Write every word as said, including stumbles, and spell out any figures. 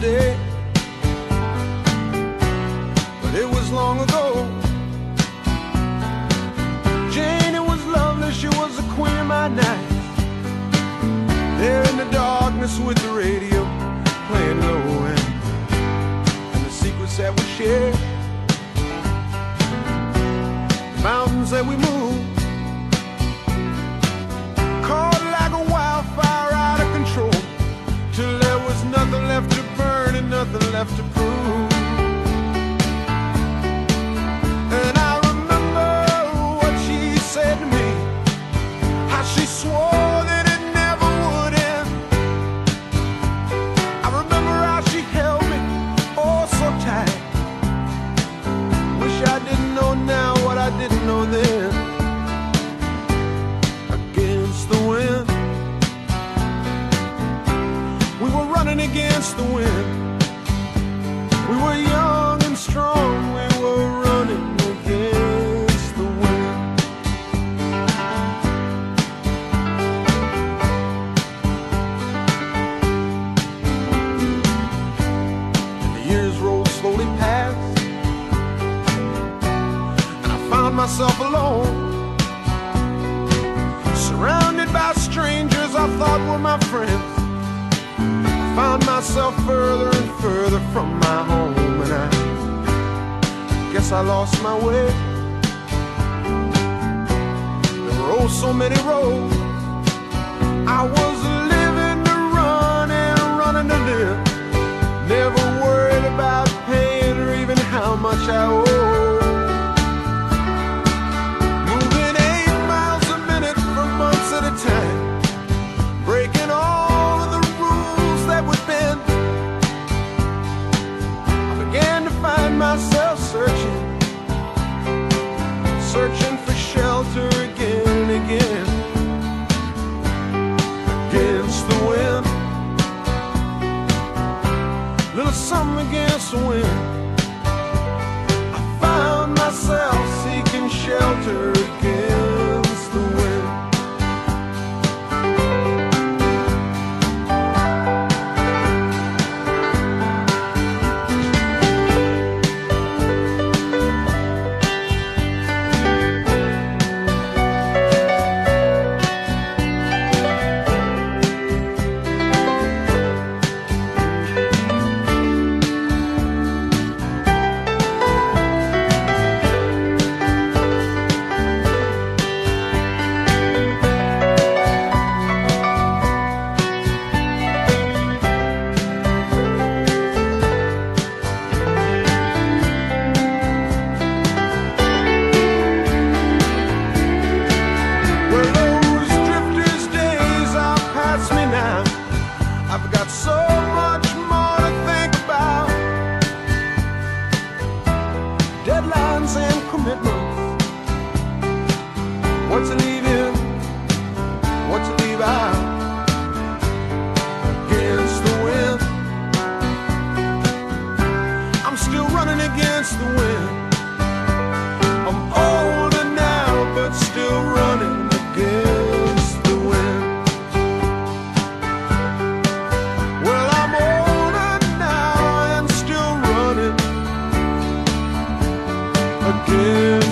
today, but it was long ago. Jane, it was lovely, she was the queen of my night. There in the darkness with the radio playing low end, and the secrets that we shared, the mountains that we moved, caught like a wildfire out of control, till there was nothing left to burn and nothing left to prove. And I remember what she said to me, how she swore that it never would end. I remember how she held me oh so tight. Wish I didn't know now what I didn't know then. Against the wind, we were running against the wind. We were young and strong, we were running against the wind. And the years rolled slowly past, and I found myself alone, surrounded by strangers I thought were my friends. I found myself further and further from my home, and I guess I lost my way. There were oh so many roads. I was living to run and running to live, never worried about paying or even how much I owe. Moving eight miles a minute for months at a time, breaking all of the rules that would bend. I began to find myself searching, searching for shelter again and again. Against the wind, little something against the wind. I found myself seeking shelter against the wind. I've got so much more to think about, deadlines and commitments, what to leave in, what to leave out. Against the wind, I'm still running against the wind. I'm older now, but still running against the wind. Well, I'm older now and still running again.